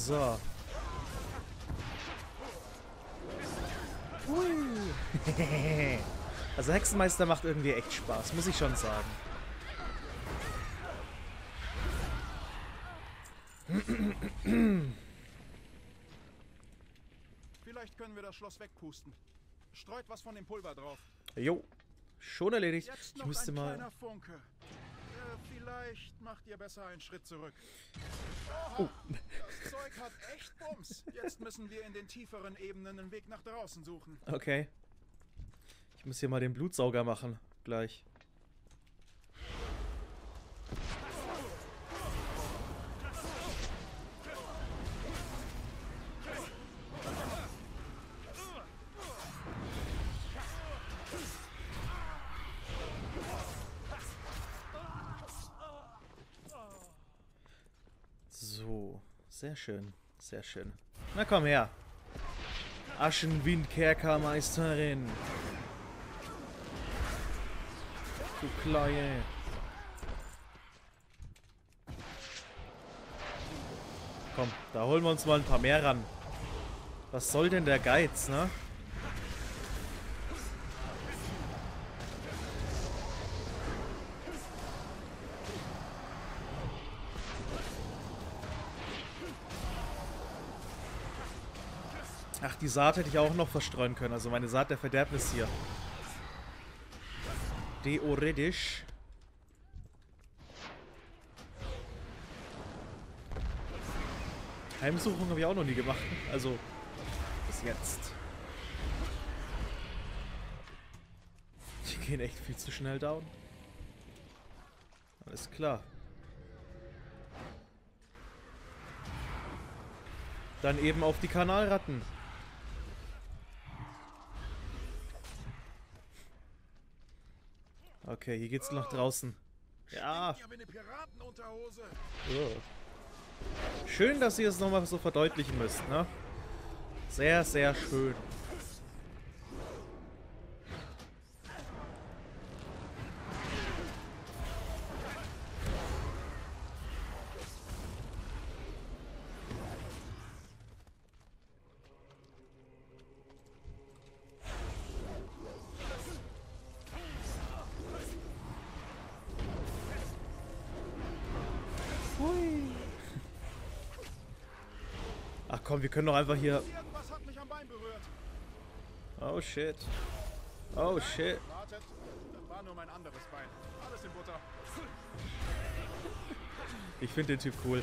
So. Hui. Also Hexenmeister macht irgendwie echt Spaß, muss ich schon sagen. Vielleicht können wir das Schloss wegpusten. Streut was von dem Pulver drauf. Jo, schon erledigt. Jetzt Ich noch müsste ein mal... kleiner Funke. Vielleicht macht ihr besser einen Schritt zurück. Oh. Das Zeug hat echt Bums. Jetzt müssen wir in den tieferen Ebenen einen Weg nach draußen suchen. Okay. Ich muss hier mal den Blutsauger machen. Gleich. So, sehr schön, sehr schön. Na komm her. Aschenwindkerkermeisterin. Du Kleine. Komm, da holen wir uns mal ein paar mehr ran. Was soll denn der Geiz, ne? Ach, die Saat hätte ich auch noch verstreuen können. Also meine Saat der Verderbnis hier. Theoretisch. Heimsuchung habe ich auch noch nie gemacht. Also, bis jetzt. Die gehen echt viel zu schnell down. Alles klar. Dann eben auf die Kanalratten. Okay, hier geht's nach draußen. Ja. Schön, dass ihr es nochmal so verdeutlichen müsst, ne? Sehr, sehr schön. Hui. Ach komm, wir können doch einfach hier... Irgendwas hat mich am Bein berührt. Oh shit. Oh shit. Wartet, das war nur mein anderes Bein. Alles in Butter. Ich finde den Typ cool.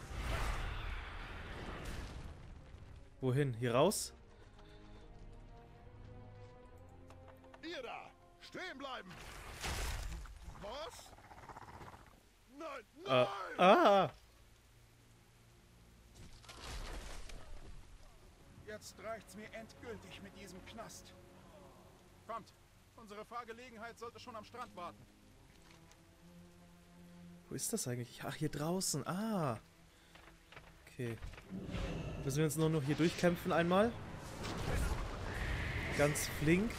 Wohin? Hier raus? Ihr da! Stehen bleiben! Was? Nein! Nein! Ah! Jetzt reicht's mir endgültig mit diesem Knast. Kommt, unsere Fahrgelegenheit sollte schon am Strand warten. Wo ist das eigentlich? Ach, hier draußen. Ah. Okay. Müssen wir uns nur noch hier durchkämpfen einmal. Ganz flink.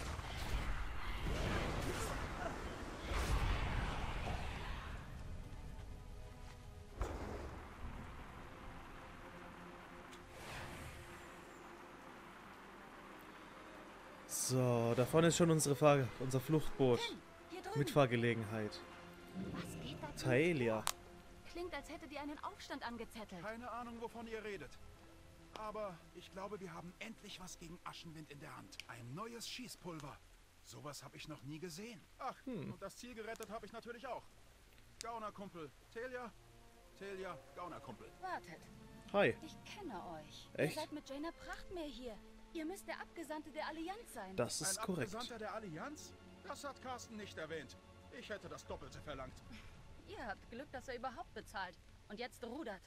So, da vorne ist schon unser Fluchtboot. Hier drüben. Mit Fahrgelegenheit. Was geht da? Taelia. Klingt, als hättet ihr einen Aufstand angezettelt. Keine Ahnung, wovon ihr redet. Aber ich glaube, wir haben endlich was gegen Aschenwind in der Hand. Ein neues Schießpulver. Sowas habe ich noch nie gesehen. Ach, und das Ziel gerettet habe ich natürlich auch. Gaunerkumpel. Taelia, Gaunerkumpel. Wartet, Hi. ich kenne euch. Echt? Ihr seid mit Jaina Prachtmeer hier. Ihr müsst der Abgesandte der Allianz sein. Das ist Ein korrekt. Abgesandter der Allianz? Das hat Carsten nicht erwähnt. Ich hätte das Doppelte verlangt. Ihr habt Glück, dass er überhaupt bezahlt. Und jetzt rudert.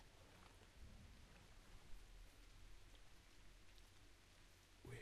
Ui.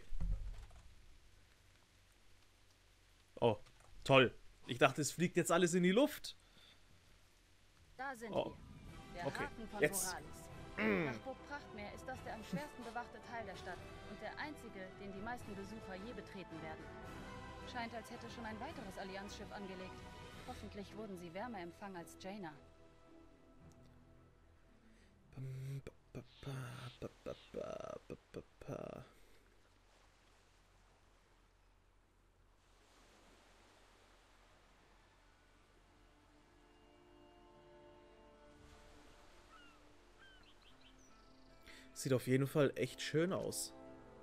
Oh, toll. Ich dachte, es fliegt jetzt alles in die Luft. Da sind Oh. wir. Der Okay, Hafen von jetzt. Boralis. Nach Burg Prachtmeer ist das der am schwersten bewachte Teil der Stadt und der einzige, den die meisten Besucher je betreten werden. Scheint, als hätte schon ein weiteres Allianzschiff angelegt. Hoffentlich wurden sie wärmer empfangen als Jaina. Sieht auf jeden Fall echt schön aus.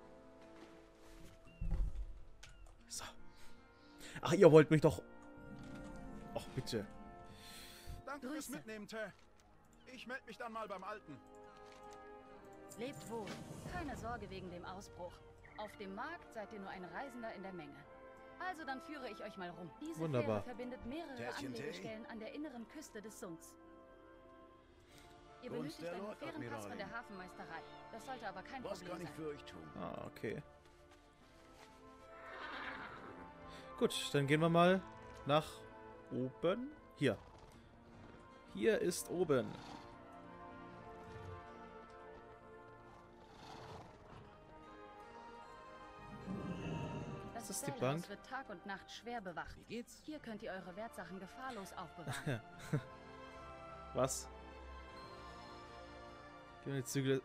So. Ach, ihr wollt mich doch... Ach, bitte. Danke fürs Mitnehmen, Tä. Ich melde mich dann mal beim Alten. Lebt wohl. Keine Sorge wegen dem Ausbruch. Auf dem Markt seid ihr nur ein Reisender in der Menge. Also dann führe ich euch mal rum. Diese Wunderbar. Fähre verbindet mehrere Tässchen Tee. Anlegestellen an der inneren Küste des Sunds. Ihr Gunst benötigt der einen Lord, fairen Pass von Admiralin. der Hafenmeisterei. Das sollte aber kein Was Problem kann ich sein. für euch tun? Ah, okay. Gut, dann gehen wir mal nach oben. Hier. Hier ist oben. Das ist die Zellhaus Bank. wird Tag und Nacht schwer bewacht. Wie geht's? Hier könnt ihr eure Wertsachen gefahrlos aufbewahren. Was? Gehen wir die Zügel...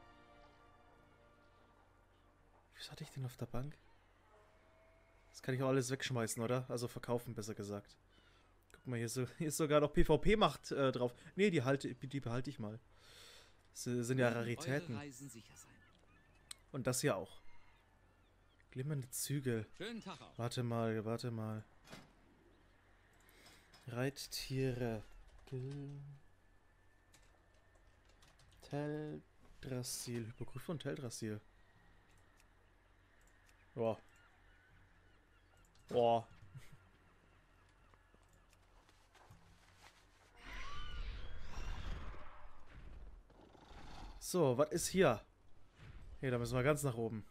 Was hatte ich denn auf der Bank? Das kann ich auch alles wegschmeißen, oder? Also verkaufen, besser gesagt. Guck mal, hier ist sogar noch PvP-Macht drauf. Nee, die behalte ich mal. Das sind ja Raritäten. Eure Reisen sicher sein. Und das hier auch. Glimmernde Zügel. Schönen Tag auch. Warte mal, warte mal. Reittiere. Teldrassil. Hypogryph von Teldrassil. Boah. Boah. So, was ist hier? Hier, da müssen wir ganz nach oben.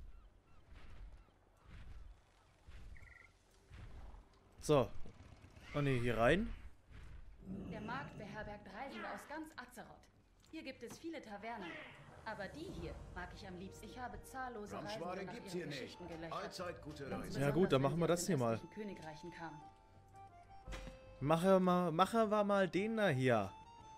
So. Oh ne, hier rein. Der Markt beherbergt Reisende aus ganz Azeroth. Hier gibt es viele Tavernen. Aber die hier mag ich am liebsten. Ich habe zahllose Reisende Ramschwade nach gibt's ihren hier nicht. Geschichten gelöchert. Allzeit gute Ganz Reise. Ja gut, besonders, dann wenn machen wir sie aus das den hier mal. östlichen Königreichen kamen. Machen wir mal den da hier.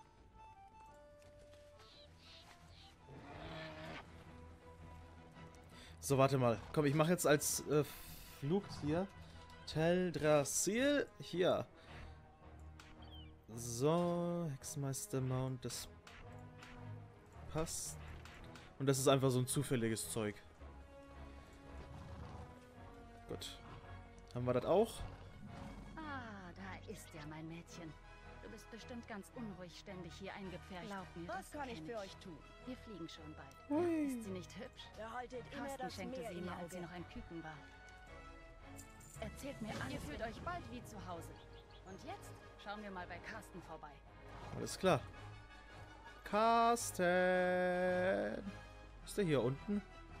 So, warte mal. Komm, ich mache jetzt als Flugtier Teldrassil. Hier. So, Hexenmeister Mount, das passt. Und das ist einfach so ein zufälliges Zeug. Gut. Haben wir das auch? Ah, da ist ja mein Mädchen. Du bist bestimmt ganz unruhig ständig hier eingepfercht. Glaub mir, Was das kann ich kenn für euch tun? Wir fliegen schon bald. Hui. Ist sie nicht hübsch? Behaltet immer Carsten das schenkte Meer sie im mir, als sie Auge. noch ein Küken war. Erzählt mir alles. Ihr fühlt euch bald wie zu Hause. Und jetzt schauen wir mal bei Carsten vorbei. Alles klar. Carsten! Ist der hier unten?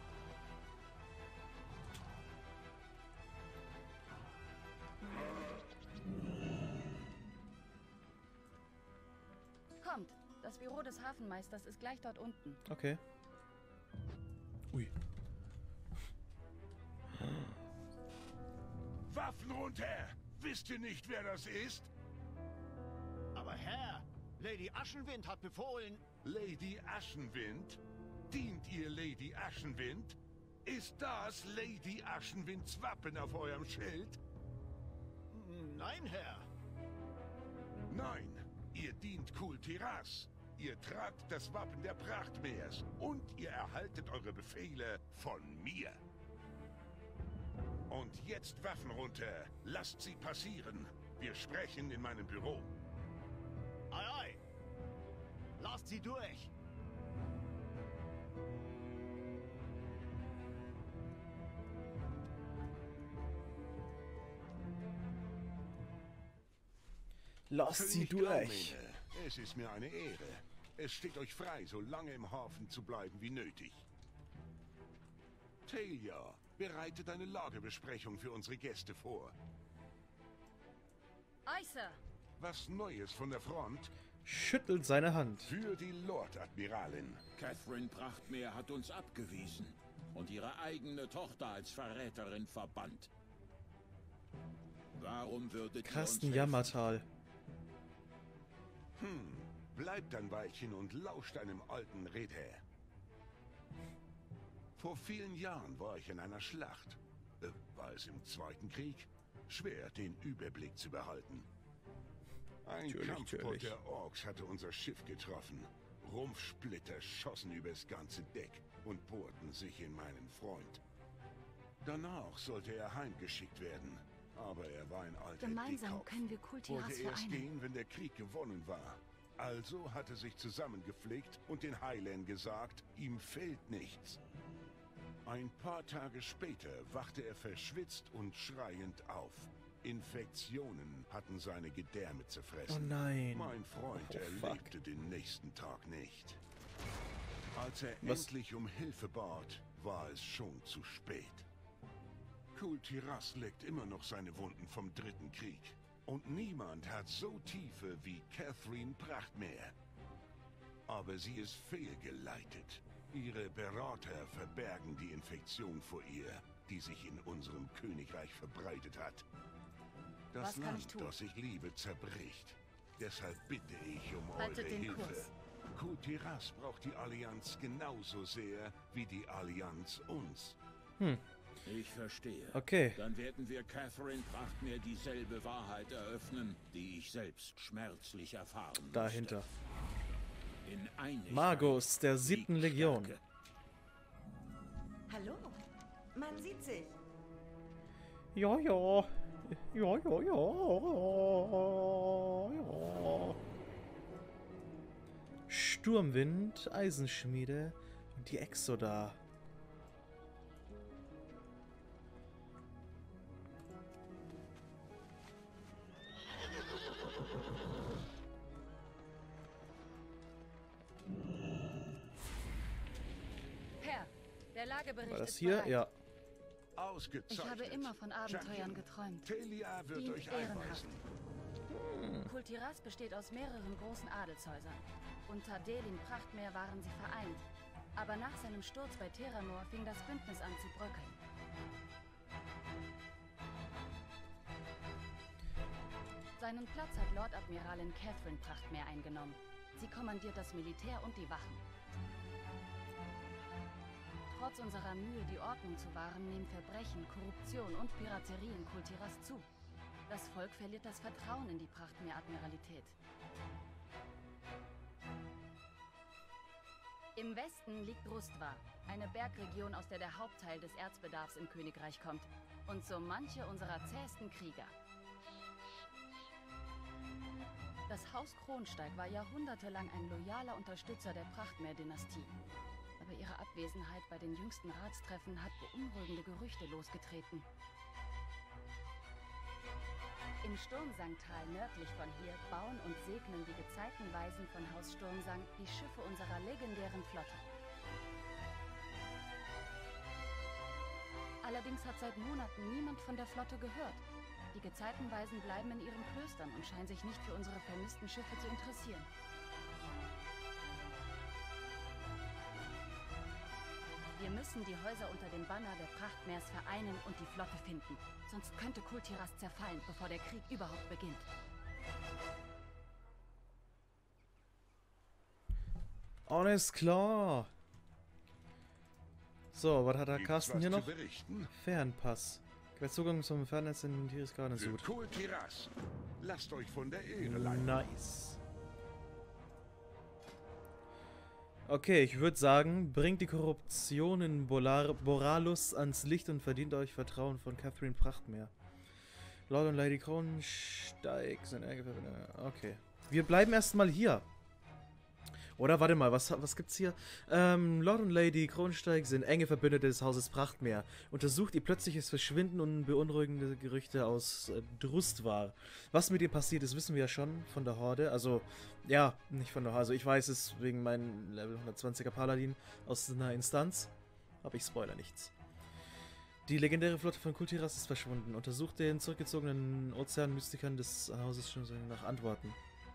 Kommt, das Büro des Hafenmeisters ist gleich dort unten. Okay. Ui. Waffen runter! Wisst ihr nicht, wer das ist? Aber Herr, Lady Aschenwind hat befohlen... Lady Aschenwind? Dient ihr Lady Aschenwind? Ist das Lady Aschenwinds Wappen auf eurem Schild? Nein, Herr. Nein, ihr dient Kul Tiras. Ihr tragt das Wappen der Prachtmeers und ihr erhaltet eure Befehle von mir. Und jetzt Waffen runter. Lasst sie passieren. Wir sprechen in meinem Büro. Ei, ei. Lasst sie durch. Lass sie König durch. Graumene, es ist mir eine Ehre. Es steht euch frei, so lange im Hafen zu bleiben wie nötig. Talia, bereitet eine Lagebesprechung für unsere Gäste vor. Ei, Sir. Was Neues von der Front Schüttelt seine Hand. für die Lord-Admiralin. Catherine Prachtmeer hat uns abgewiesen und ihre eigene Tochter als Verräterin verbannt. Warum würdet ihr uns Carsten helfen? Jammertal. Bleibt ein Weilchen und lauscht einem alten Redher. Vor vielen Jahren war ich in einer Schlacht. War es im Zweiten Krieg? Schwer, den Überblick zu behalten. Ein Kampfbot der Orks hatte unser Schiff getroffen. Rumpfsplitter schossen übers ganze Deck und bohrten sich in meinen Freund. Danach sollte er heimgeschickt werden, aber er war ein alter Gemeinsam Dickkopf. können wir Kul Tiras Wollte erst vereinen. gehen, wenn der Krieg gewonnen war. Also hat er sich zusammengepflegt und den Heilern gesagt, ihm fehlt nichts. Ein paar Tage später wachte er verschwitzt und schreiend auf. Infektionen hatten seine Gedärme zerfressen. Oh nein. Mein Freund Oh, erlebte den nächsten Tag nicht. Als er Was? endlich um Hilfe bat, war es schon zu spät. Kul Tiras leckt immer noch seine Wunden vom Dritten Krieg. Und niemand hat so tiefe wie Catherine Prachtmeer. Aber sie ist fehlgeleitet. Ihre Berater verbergen die Infektion vor ihr, die sich in unserem Königreich verbreitet hat. Das Was kann ich Land, tun? das ich liebe, zerbricht. Deshalb bitte ich um Haltet eure den Hilfe. Kurs. Kul Tiras braucht die Allianz genauso sehr wie die Allianz uns. Ich verstehe. Okay. Dann werden wir Catherine Prachtmeer dieselbe Wahrheit eröffnen, die ich selbst schmerzlich erfahren Dahinter. musste. In Einigkeit Magus der 7. liegt Legion. Stärke. Hallo, man sieht sich. Ja, ja. Ja, ja, ja. Ja. Sturmwind, Eisenschmiede und die Exoda. Herr, der Lagebericht War das ist hier? bereit. Ja. Ausgezeichnet. Ich habe immer von Abenteuern Champion. geträumt. Telia wird Dient euch ehrenhaft. einweisen. Kul Tiras besteht aus mehreren großen Adelshäusern. Unter Delin Prachtmeer waren sie vereint. Aber nach seinem Sturz bei Terranor fing das Bündnis an zu bröckeln. Seinen Platz hat Lordadmiralin Catherine Prachtmeer eingenommen. Sie kommandiert das Militär und die Wachen. Trotz unserer Mühe, die Ordnung zu wahren, nehmen Verbrechen, Korruption und Piraterie in Kul Tiras zu. Das Volk verliert das Vertrauen in die Prachtmeer-Admiralität. Im Westen liegt Rustwa, eine Bergregion, aus der der Hauptteil des Erzbedarfs im Königreich kommt. Und so manche unserer zähesten Krieger. Das Haus Kronsteig war jahrhundertelang ein loyaler Unterstützer der Prachtmeer-Dynastie. Aber ihre Abwesenheit bei den jüngsten Ratstreffen hat beunruhigende Gerüchte losgetreten. Im Sturmsangtal nördlich von hier bauen und segnen die Gezeitenweisen von Haus Sturmsang die Schiffe unserer legendären Flotte. Allerdings hat seit Monaten niemand von der Flotte gehört. Die Gezeitenweisen bleiben in ihren Klöstern und scheinen sich nicht für unsere vermissten Schiffe zu interessieren. Wir müssen die Häuser unter dem Banner der Prachtmeers vereinen und die Flotte finden. Sonst könnte Kul Tiras zerfallen, bevor der Krieg überhaupt beginnt. Alles klar. So, was hat der Gibt's Carsten was hier zu noch? berichten? Fernpass. Gewährt Zugang zum Fernnetz in Tiris Garden Für Suit. Kul Tiras. Lasst euch von der Ehre leiten. Nice. Okay, ich würde sagen, bringt die Korruption in Boralus ans Licht und verdient euch Vertrauen von Catherine Prachtmeer. Lord und Lady Kronsteig sind okay. Wir bleiben erstmal hier. Oder warte mal, was gibt's hier? Lord und Lady Kronsteig sind enge Verbündete des Hauses Prachtmeer. Untersucht ihr plötzliches Verschwinden und beunruhigende Gerüchte aus Drustvar. Was mit ihr passiert ist, wissen wir ja schon von der Horde. Also, ja, nicht von der Horde. Also ich weiß es wegen meinem Level 120er Paladin aus einer Instanz. Aber ich spoiler nichts. Die legendäre Flotte von Kul Tiras ist verschwunden. Untersucht den zurückgezogenen Ozeanmystikern des Hauses schon nach Antworten.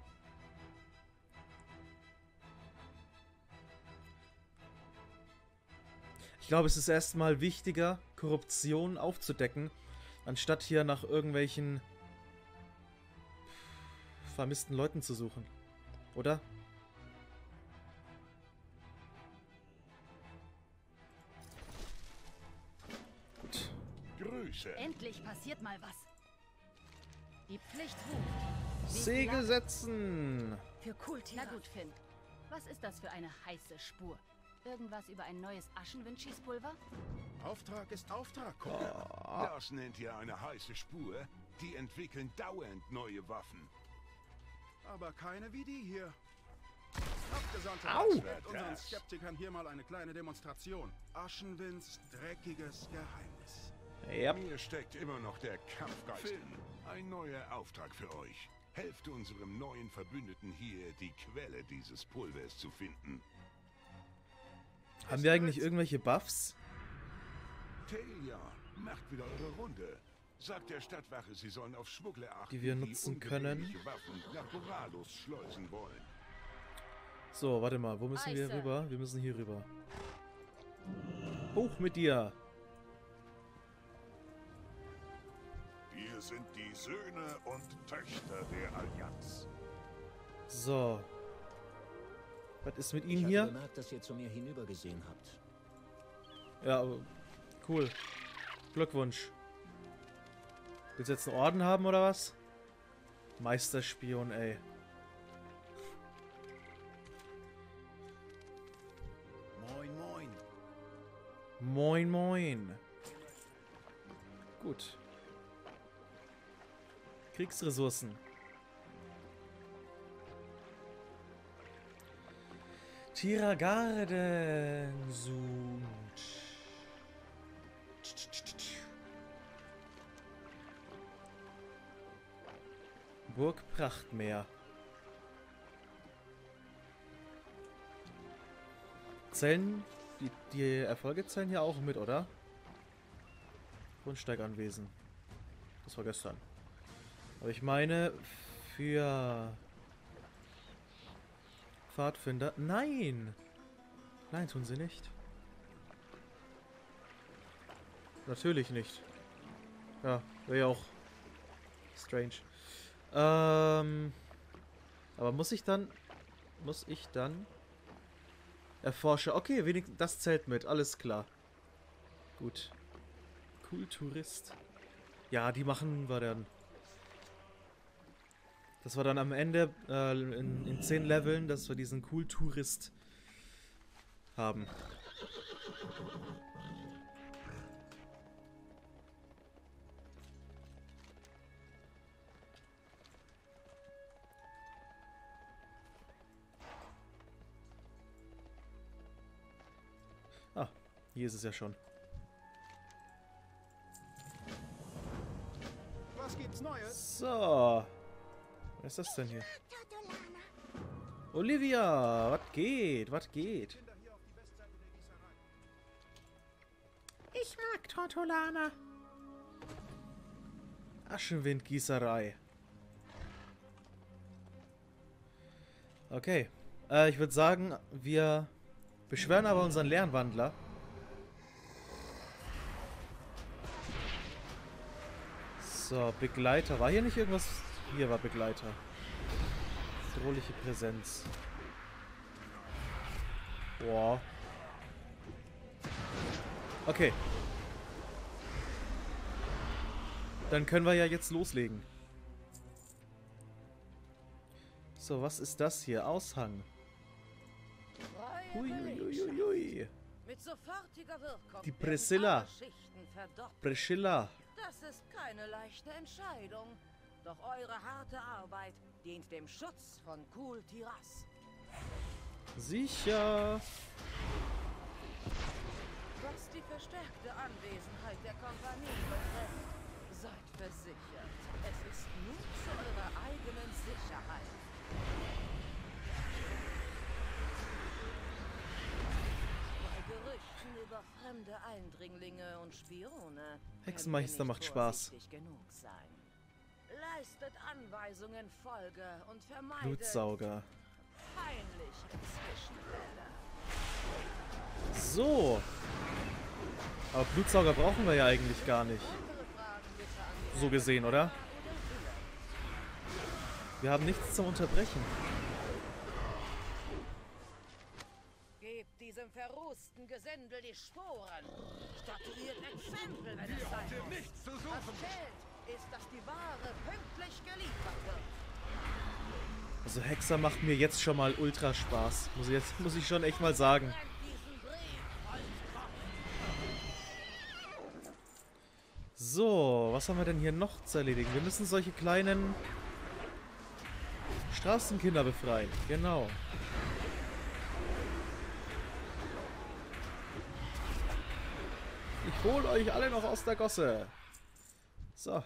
Ich glaube, es ist erstmal wichtiger, Korruption aufzudecken, anstatt hier nach irgendwelchen vermissten Leuten zu suchen. Oder? Füße. Endlich passiert mal was. Die Pflicht ruft. Segel setzen! Für Kultiras. Na gut, Finn. Was ist das für eine heiße Spur? Irgendwas über ein neues Aschenwind-Schießpulver? Auftrag ist Auftrag, Kumpel. Das nennt ihr eine heiße Spur? Die entwickeln dauernd neue Waffen. Aber keine wie die hier. Abgesandter Au! mit unseren Skeptikern hier mal eine kleine Demonstration. Aschenwinds dreckiges Geheimnis. Ja. Mir steckt immer noch der Kampfgeist. Finn, ein neuer Auftrag für euch. Helft unserem neuen Verbündeten hier, die Quelle dieses Pulvers zu finden. Haben wir eigentlich irgendwelche Buffs? Talia, macht wieder eure Runde. Sagt der Stadtwache, sie sollen auf Schmuggler achten, Die wir nutzen können. ungewöhnliche Waffen nach Boralos schleusen wollen. So, warte mal. Wo müssen wir Eise. rüber? Wir müssen hier rüber. Hoch mit dir! Wir sind die Söhne und Töchter der Allianz. So. Was ist mit Ich Ihnen habe hier? bemerkt, dass ihr zu mir hinübergesehen habt. Ja, aber cool. Glückwunsch. Willst du jetzt einen Orden haben, oder was? Meisterspion, ey. Moin, moin. Moin, moin. Gut. Kriegsressourcen. Tiragarden. Burg Prachtmeer. Zählen, die Erfolge zählen ja auch mit, oder? Grundsteiganwesen. Das war gestern. Aber ich meine, für Pfadfinder... Nein! Nein, tun sie nicht. Natürlich nicht. Ja, wäre ja auch strange. Aber muss ich dann... Erforsche. Okay, wenigstens das zählt mit. Alles klar. Gut. Kulturist. Ja, die machen wir dann. Das war dann am Ende in 10 Leveln, dass wir diesen Kulturist haben. Ah, hier ist es ja schon. Was gibt's Neues? So. Was ist das denn hier? Olivia, was geht? Was geht? Kinder hier auf die Westseite der Gießerei. Ich mag Tortolana. Aschenwind-Gießerei. Okay. Ich würde sagen, wir beschweren aber unseren Lernwandler. So, Begleiter. War hier nicht irgendwas? Hier war Begleiter. Bedrohliche Präsenz. Boah. Okay. Dann können wir ja jetzt loslegen. So, was ist das hier? Aushang. Hui. Mit sofortiger Wirkung. Die werden Priscilla. alle Schichten verdoppelt. Priscilla. Das ist keine leichte Entscheidung. Doch eure harte Arbeit dient dem Schutz von Kultiras. Sicher. Was die verstärkte Anwesenheit der Kompanie betrifft, seid versichert. Es ist nur zu eurer eigenen Sicherheit. Bei Gerüchten über fremde Eindringlinge und Spione Hexenmeister macht Spaß. genug sein. Leistet Anweisungen Folge und vermeidet Blutsauger. peinliche Zwischenfälle. So. Aber Blutsauger brauchen wir ja eigentlich gar nicht. Weitere Fragen bitte an die So gesehen, oder? oder Wille. Wir haben nichts zum Unterbrechen. Gebt diesem verrußten Gesindel die Sporen. Statuiert Exempel, wenn es sein muss. Nichts zu Was suchen. zählt, ist, dass die Ware pünktlich geliefert wird. Also Hexer macht mir jetzt schon mal ultra Spaß. Muss ich schon echt mal sagen. Brennt diesen Brief als Kopf. So, was haben wir denn hier noch zu erledigen? Wir müssen solche kleinen Straßenkinder befreien. Genau. Ich hole euch alle noch aus der Gosse. So.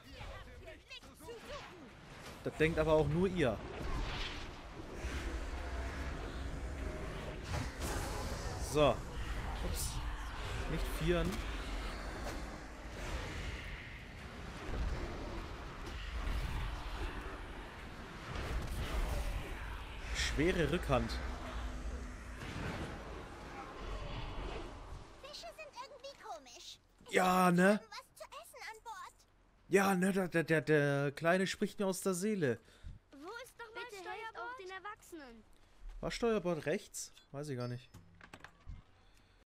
Das denkt aber auch nur ihr. So. Ups. Nicht vieren. Schwere Rückhand. Fische sind irgendwie komisch. Ja, ne? Was zu essen an Bord. Ja, ne, der Kleine spricht mir aus der Seele. Wo ist nochmal Steuerbord? Auch den Erwachsenen. War Steuerbord rechts? Weiß ich gar nicht.